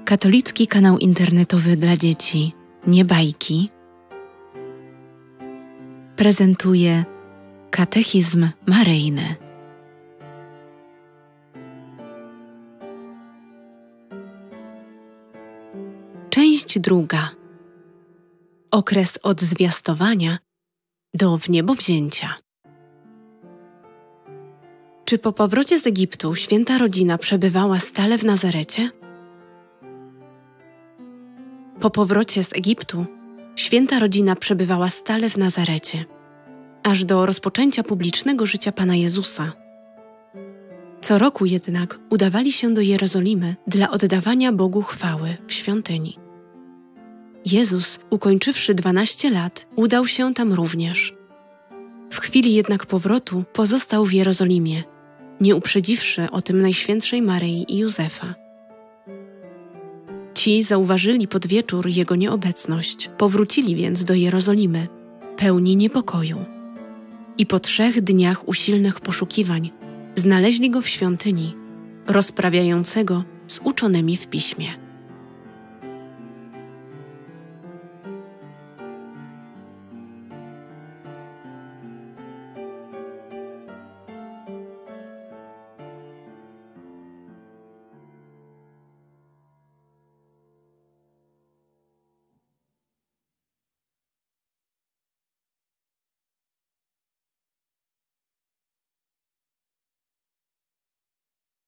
Katolicki kanał internetowy dla dzieci Nie bajki prezentuje Katechizm Maryjny. Część druga. Okres od zwiastowania do wniebowzięcia. Czy po powrocie z Egiptu święta rodzina przebywała stale w Nazarecie? Po powrocie z Egiptu święta rodzina przebywała stale w Nazarecie, aż do rozpoczęcia publicznego życia Pana Jezusa. Co roku jednak udawali się do Jerozolimy dla oddawania Bogu chwały w świątyni. Jezus, ukończywszy 12 lat, udał się tam również. W chwili jednak powrotu pozostał w Jerozolimie, nie uprzedziwszy o tym Najświętszej Maryi i Józefa. Ci zauważyli pod wieczór Jego nieobecność, powrócili więc do Jerozolimy, pełni niepokoju. I po 3 dniach usilnych poszukiwań znaleźli Go w świątyni, rozprawiającego z uczonymi w Piśmie.